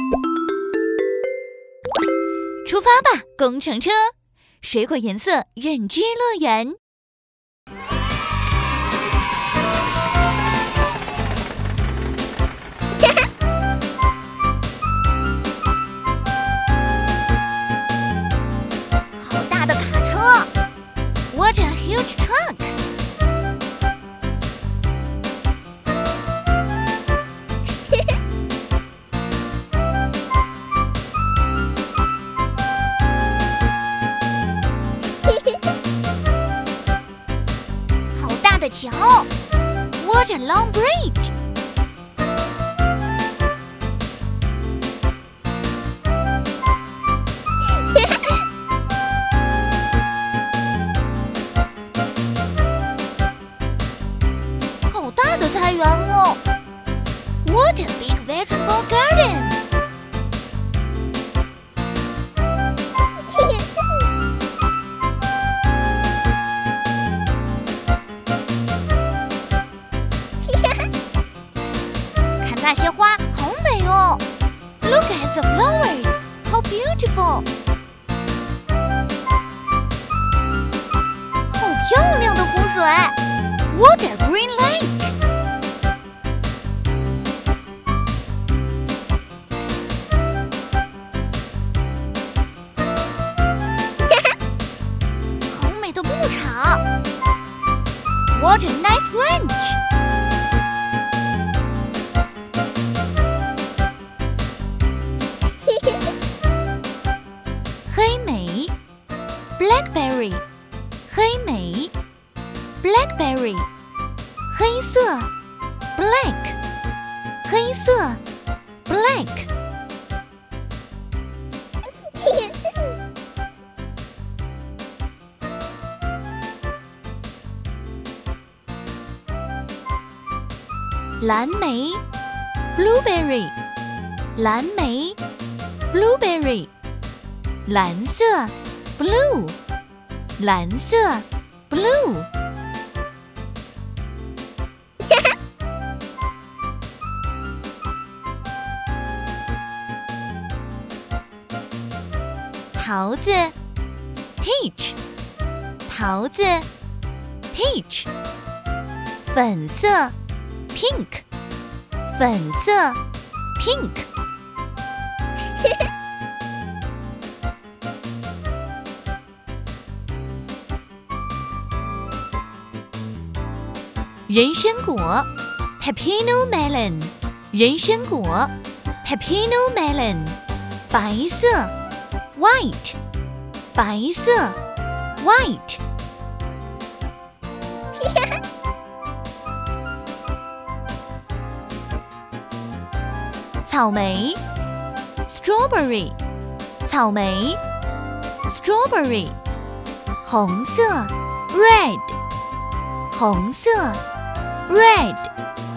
出发吧，工程车！水果颜色认知乐园。好大的卡车 ！What a huge truck！ 好大的桥 ！What a long bridge！ 好大的菜园哦 ！What a big vegetable garden！ 看那些花，好美哦 ！Look at the flowers, how beautiful！ 好漂亮的湖水 ！What a green lake！ 好美的牧场 ！What a nice ranch！ 黑莓 ，blackberry， 黑莓 ，blackberry， 黑色 ，black， 黑色 ，black。蓝莓 ，blueberry， 蓝莓 ，blueberry。蓝色 blue， 蓝色 blue。桃子 peach， 桃子 peach。粉色 pink， 粉色 pink。人参果 pepino melon， 人参果 pepino melon。白色 white， 白色 white。草莓 strawberry， 草莓 strawberry。红色 red， 红色 red。